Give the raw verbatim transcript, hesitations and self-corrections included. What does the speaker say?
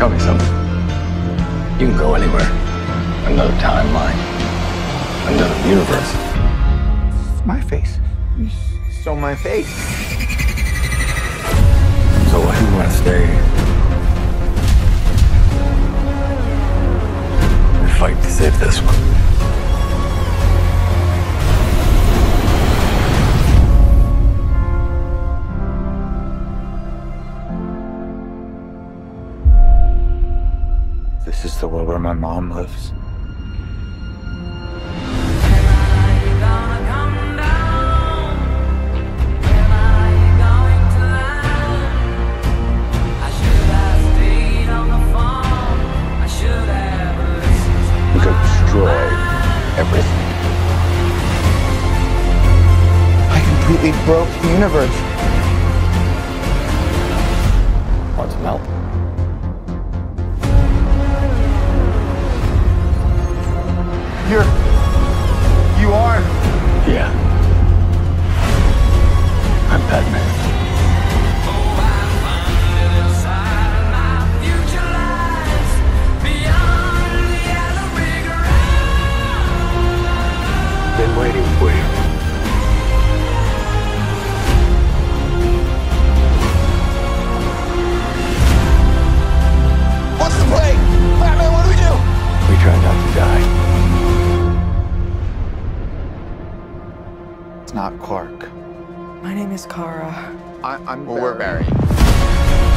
Tell me something. You can go anywhere. Another timeline. Another universe. It's my face. You stole my face. So why do you want to stay? And fight to save this one. This is the world where my mom lives. We could destroy everything. I completely broke the universe. Want some help? You're... You are... Yeah. I'm Batman. Been waiting for you. What's the play? Batman, what do we do? We try not to die. It's not Clark. My name is Kara. I, I'm Well, we're Barry. Barry.